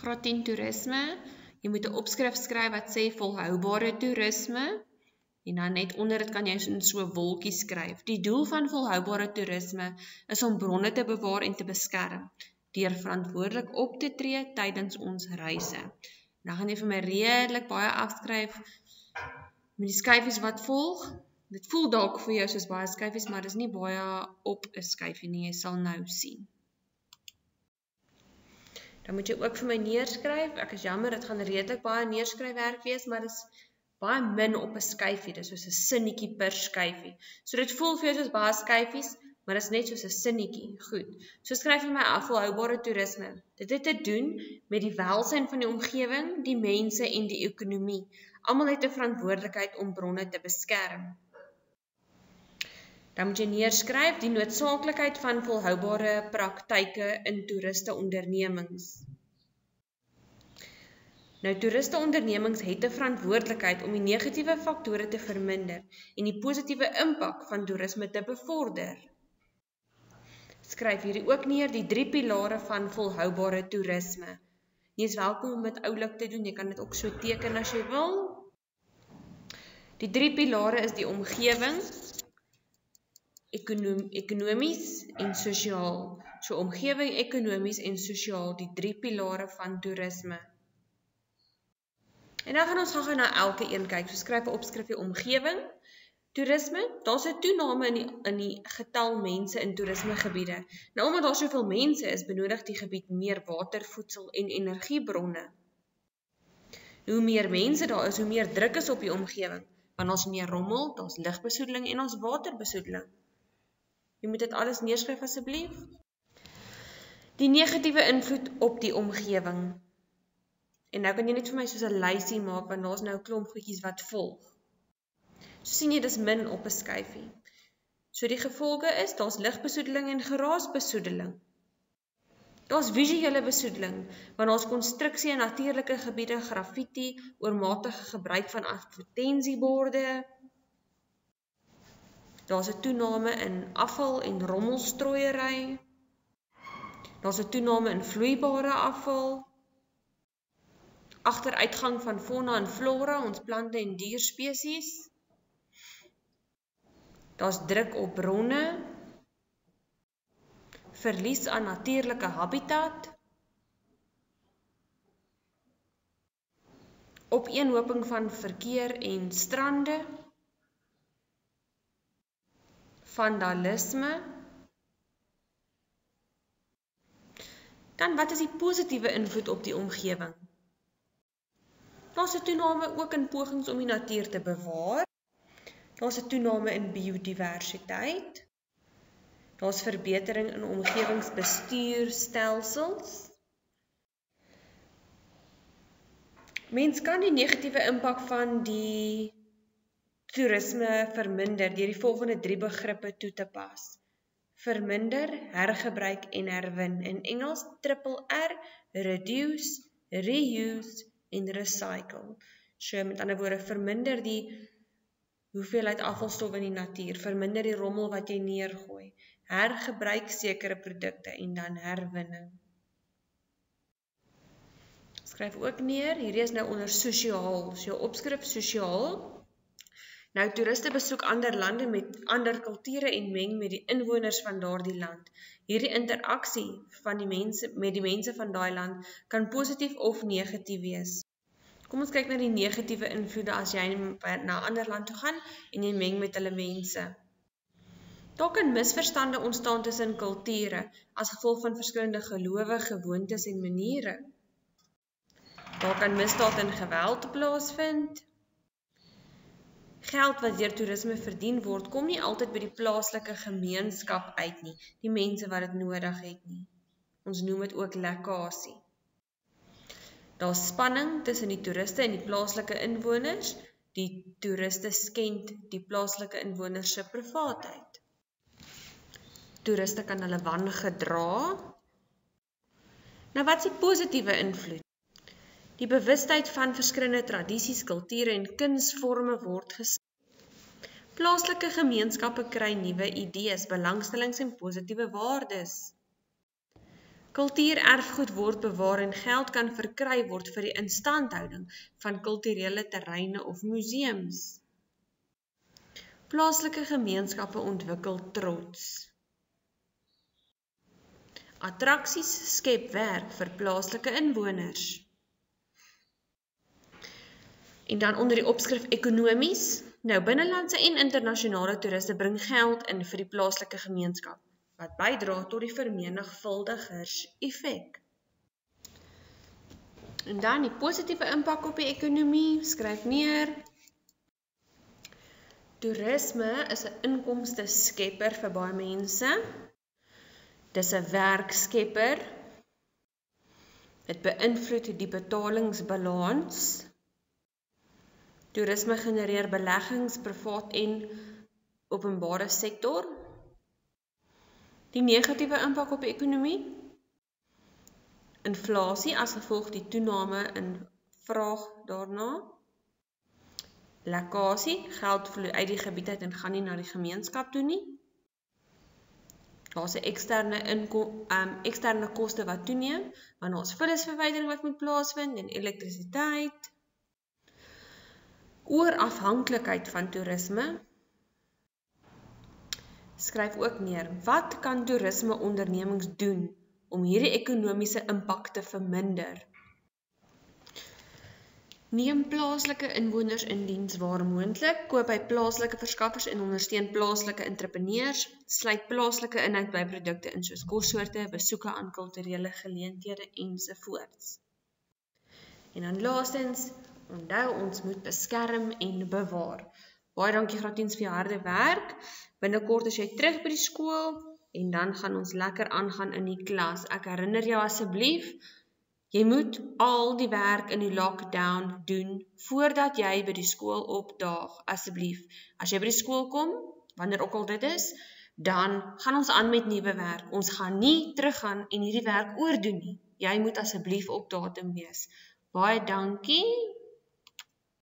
Graad 10 toerisme. Jy moet 'n opskrif skryf wat sê volhoubare toerisme. En dan net onder dit kan jy in so wolkie skryf. Die doel van volhoubare toerisme is om bronne te bewaar en te beskerm, deur verantwoordelik op te tree tydens ons reise. Nou gaan jy vir my redelik baie afskryf met die skyfies wat volg. Dit voel dalk vir jou soos baie skyfies, maar dis nie baie op 'n skyfie nie, jy sal nou sien. Dan moet jy ook vir my neerskryf. Ek is jammer, dit gaan redelik baie neerskryfwerk wees, maar dis baie min op 'n skyfie. Dis soos 'n sinnetjie per skyfie. So dit voel vir jou soos baie skyfies, maar dit is net soos 'n sinnetjie. Goed. So skryf vir my volhoubare toerisme. Dit het te doen met die welsyn van die omgewing, die mense en die ekonomie. Almal het 'n verantwoordelikheid om bronne te beskerm. Dan moet jy neerskryf die noodsaaklikheid van volhoubare praktyke in toeristeondernemings. Nou, toeristeondernemings het 'n verantwoordelikheid om die negatiewe faktore te verminder en die positiewe impak van toerisme te bevorder. Skryf hierdie ook neer, die 3 pilare van volhoubare toerisme. Jy is welkom om dit oulik te doen, jy kan dit ook so teken as jy wil. Die 3 pilare is die omgewing, ekonomies en sosiaal. So omgewing, ekonomies en sosiaal, die 3 pilare van toerisme. En dan gaan ons gaan na elke een kyk. So skryf 'n opskrifie omgewing, toerisme. Daar's 'n toename in die getal mense in toerismegebiede. Nou omdat daar soveel mense is, benodig die gebied meer water, voedsel en energiebronne. Hoe meer mense daar is, hoe meer druk is op die omgewing, want ons meer rommel, daar's lugbesoedeling en ons waterbesoedeling. Jy moet dit alles neerskryf asseblief. Die negatiewe invloed op die omgewing. En nou kan jy net vir my soos 'n lysie maak, want daar's nou 'n klomp goedjies wat volg. So sien jy, dis min op 'n skyfie. So die gevolge is, daar's lugbesoedeling en geraasbesoedeling. Daar's visuele besoedeling, want daar's konstruksie in natuurlike gebiede, graffiti, oormatige gebruik van advertensieborde. Daar's 'n toename in afval en rommelstrooiery. Daar's 'n toename in vloeibare afval. Agteruitgang van fauna en flora, ons plante en dierspesies. Daar's druk op bronne. Verlies aan natuurlike habitat. Opeenhoping van verkeer en strande. Vandalisme. Dan wat is die positiewe invloed op die omgewing? Daar's 'n toename ook in pogings om die natuur te bewaar. Daar's 'n toename in biodiversiteit. Daar's verbetering in omgewingsbestuurstelsels. Mens kan die negatiewe impak van die toerisme verminder deur die volgende 3 begrippe toe te pas. Verminder, hergebruik en herwin. In Engels RRR, reduce, reuse en recycle. So met ander woorde, verminder die hoeveelheid afvalstof in die natuur, verminder die rommel wat jy neergooi, hergebruik sekere produkte en dan herwinning. Skryf ook neer, hierdie is nou onder sosiaal, so jou opskrif sosiaal. Nou, toeriste besoek ander lande met ander kulture en meng met die inwoners van daardie land. Hierdie interaksie van met die mense van daai land kan positief of negatief wees. Kom ons kyk na die negatiewe invloede as jy na 'n ander land toe gaan en jy meng met hulle mense. Daar kan misverstande ontstaan tussen kulture as gevolg van verskillende gelowe, gewoontes en maniere. Daar kan misdaad en geweld plaasvind. Geld wat deur toerisme verdien word, kom nie altyd by die plaaslike gemeenskap uit nie, die mense wat dit nodig het nie. Ons noem dit ook lekkasie. Daar's spanning tussen die toeriste en die plaaslike inwoners. Die toeriste skend die plaaslike inwoners se privaatheid. Toeriste kan hulle wangedra. Nou wat is die positiewe invloed? Die bewustheid van verskillende tradisies, kulture en kunsvorme word geskep. Plaaslike gemeenskappe kry nuwe idees, belangstellings en positiewe waardes. Kultuurerfgoed word bewaar en geld kan verkry word vir die instandhouding van kulturele terreine of museums. Plaaslike gemeenskappe ontwikkel trots. Attraksies skep werk vir plaaslike inwoners. En dan onder die opskrif ekonomies. Nou, binnelandse en internasionale toeriste bring geld in vir die plaaslike gemeenskap, wat bydra tot die vermenigvuldigers effek. En dan die positiewe impak op die ekonomie, skryf neer. Toerisme is 'n inkomste skepper vir baie mense. Dis 'n werkskepper. Dit beïnvloed die betalingsbalans. Toerisme genereer beleggings, privaat en openbare sektor. Die negatiewe impak op die ekonomie. Inflasie as gevolg die toename in vraag daarna. Lekkasie, geld vloei uit die gebied uit en gaan nie na die gemeenskap toe nie. Daar's 'n eksterne koste wat toeneem, want daar's vullisverwydering wat moet plaasvind en elektrisiteit. Oorafhanklikheid van toerisme. Skryf ook neer, wat kan toerisme ondernemings doen om hierdie ekonomiese impak te verminder? Neem plaaslike inwoners in diens waar moontlik, koop by plaaslike verskaffers en ondersteun plaaslike entrepreneurs, sluit plaaslike inhoud by produkte in soos kossoorte, besoeke aan kulturele geleenthede ensovoorts. En dan laastens, onthou ons moet beskerm en bewaar. Baie dankie graad 10 vir jou harde werk. Binnekort is jy terug by die skool en dan gaan ons lekker aangaan in die klas. Ek herinner jou asseblief, jy moet al die werk in die lockdown doen voordat jy by die skool opdaag, asseblief. As jy by die skool kom, wanneer ook al dit is, dan gaan ons aan met nuwe werk. Ons gaan nie teruggaan en hierdie werk oordoen nie. Jy moet asseblief op datum wees. Baie dankie.